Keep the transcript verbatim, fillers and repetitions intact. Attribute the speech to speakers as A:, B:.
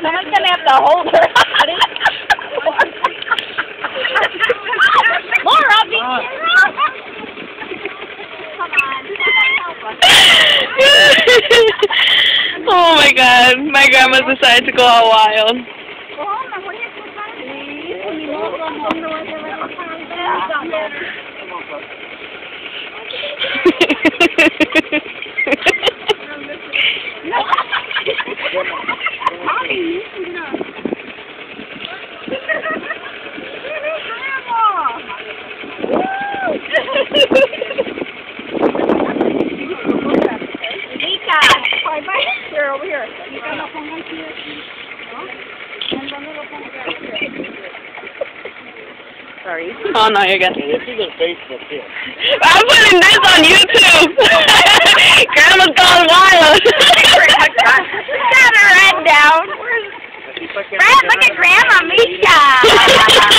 A: Someone's gonna have to hold her. Laura, be Come on, help us.
B: Oh my God, my grandma decided to go out wild.
A: Here, over here. Sorry.
B: Oh no, you're good.
C: This is a Facebook here.
B: I'm putting this on YouTube. Grandma's gone wild.
A: Got her head down. Brad, look at Grandma Misha.